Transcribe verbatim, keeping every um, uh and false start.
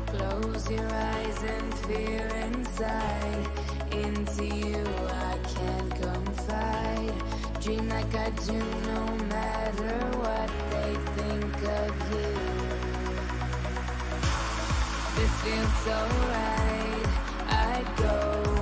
Close your eyes and fear inside. Into you I can't confide. Dream like I do no matter what they think of you. This feels so right. I go